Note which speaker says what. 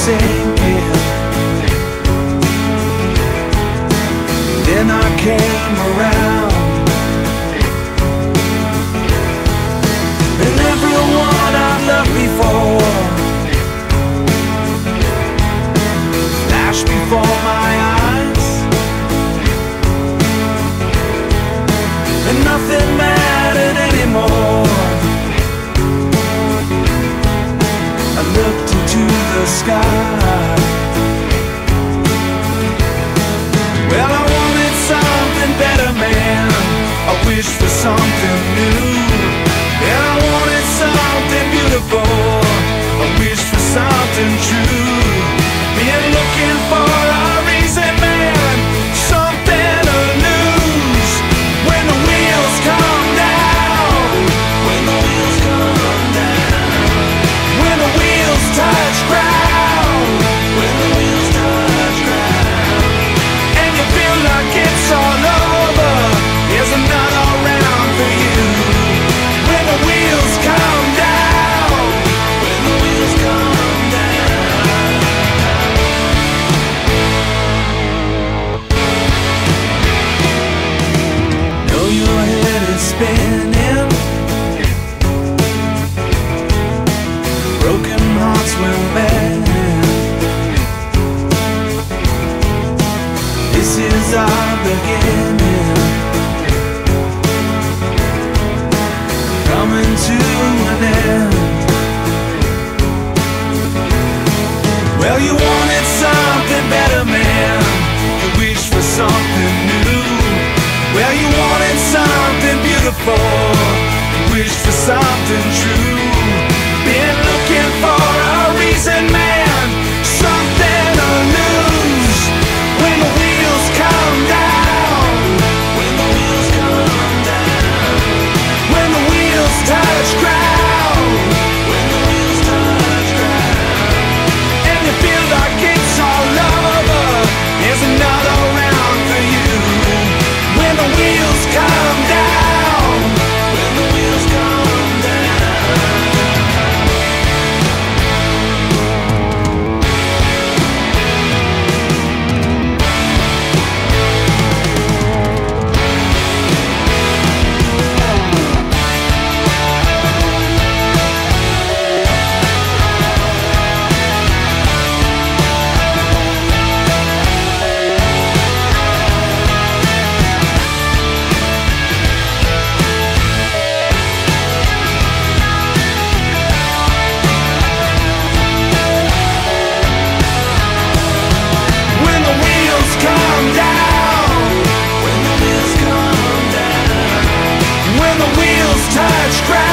Speaker 1: sinking. Then I came around, and everyone I loved before flashed before my eyes, and nothing mattered anymore. I looked into the sky. Well, I wanted something better, man. I wished for something new, and I wanted something beautiful. I wished for something true. Been looking for a reason, man, something to lose. When the wheels come down, when the wheels come down, when the wheels touch ground, when the wheels touch ground, and you feel like it's all over, there's another round for you. When the wheels come down, when the wheels come down. Know your head is spinning, broken hearts will mend. This is our beginning, coming to an end. Well, you wanted something better, man. You wished for something new. Well, you wanted something beautiful. You wished for something true. Been looking for a reason, man, something to lose. When the wheels come down, when the wheels come down, when the wheels touch ground, when the wheels touch ground, and you feel like it's all over, there's another round for you. When the wheels come down, when the wheels come down. When the wheels come down, when the wheels come down, when the wheels touch ground.